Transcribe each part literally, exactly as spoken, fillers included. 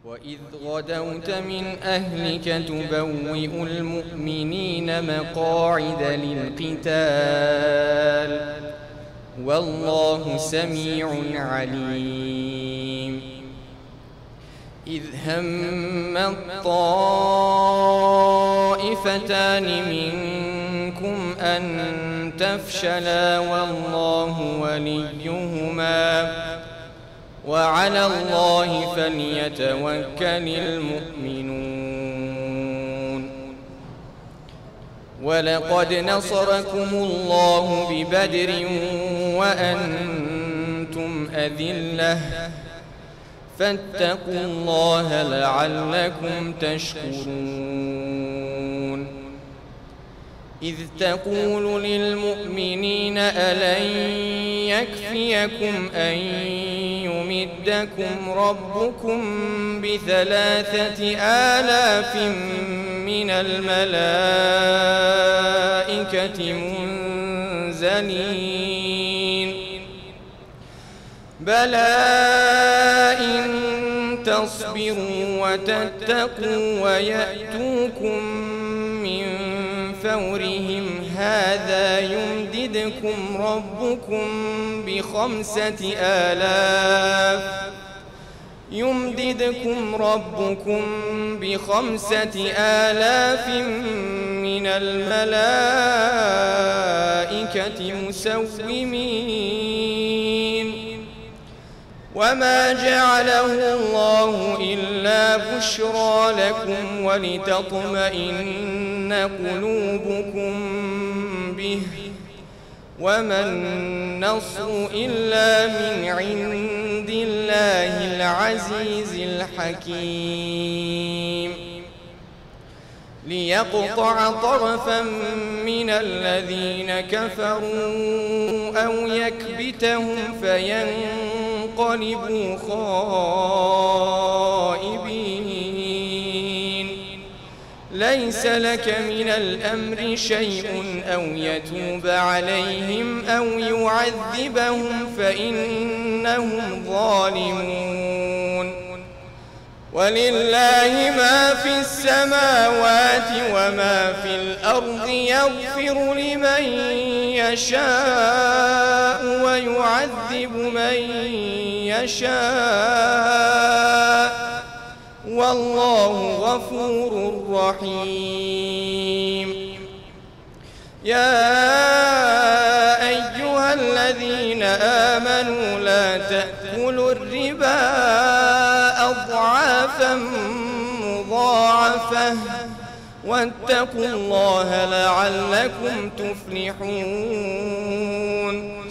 وإذ غدوت من أهلك تبوئ المؤمنين مقاعد للقتال والله سميع عليم. إذ هم الطائفتان منكم أن تفشلا والله وليهما وعلى الله فليتوكل المؤمنون. ولقد نصركم الله ببدر وأنتم أذلة فاتقوا الله لعلكم تشكرون. إذ تقول للمؤمنين ألن يكفيكم أن يمدكم ربكم بثلاثة آلاف من الملائكة منزلين بلى إن تصبروا وتتقوا ويأتوكم من فورهم هذا يمددكم ربكم بخمسة آلاف يمددكم ربكم بخمسة آلاف من الملائكة مسومين وما جعله الله إلا بشرى لكم ولتطمئن قلوبكم به وما النصر إلا من عند الله العزيز الحكيم. ليقطع طرفا من الذين كفروا أو يكبتهم فينقلبوا خائبين. ليس لك من الأمر شيء أو يتوب عليهم أو يعذبهم فإنهم ظالمون. ولله ما في السماوات وما في الأرض يغفر لمن يشاء ويعذب من يشاء والله غفور رحيم. يا أيها الذين آمنوا لا تأكلوا الربا أضعافا مضاعفة واتقوا الله لعلكم تفلحون.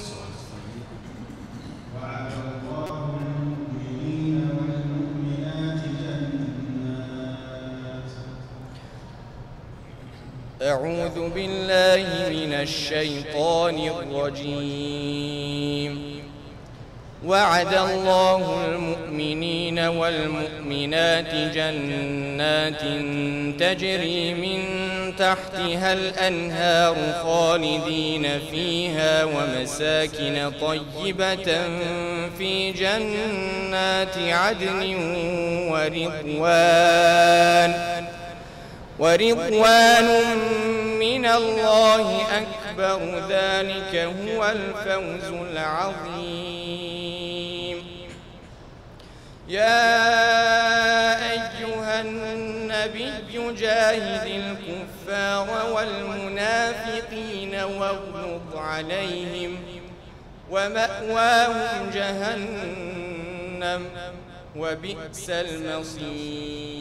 أعوذ بالله من الشيطان الرجيم. وعد الله المؤمنين والمؤمنات جنات تجري من تحتها الأنهار خالدين فيها ومساكن طيبة في جنات عدن ورضوان ورضوان من الله أكبر ذلك هو الفوز العظيم. يا أيها النبي جاهد الكفار والمنافقين واغلظ عليهم ومأواهم جهنم وبئس المصير.